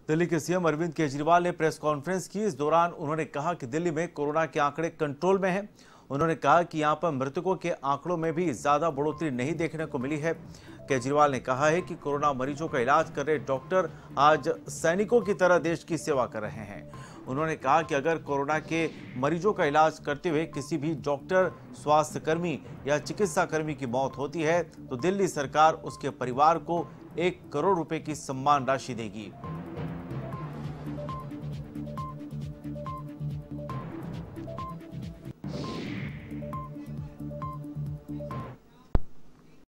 दिल्ली के सीएम अरविंद केजरीवाल ने press conference की। इस दौरान उन्होंने कहा कि दिल्ली में कोरोना के आंकड़े कंट्रोल में हैं। उन्होंने कहा कि यहां पर मृतकों के आंकड़ों में भी ज्यादा बढ़ोतरी नहीं देखने को मिली है। केजरीवाल ने कहा है कि कोरोना मरीजों का इलाज कर रहे डॉक्टर आज सैनिकों की तरह देश की सेवा कर रहे हैं। उन्होंने कहा कि अगर कोरोना के मरीजों का इलाज करते हुए किसी भी डॉक्टर, स्वास्थ्यकर्मी या चिकित्सा कर्मी की मौत होती है तो दिल्ली सरकार उसके परिवार को 1 करोड़ रुपए की सम्मान राशि देगी।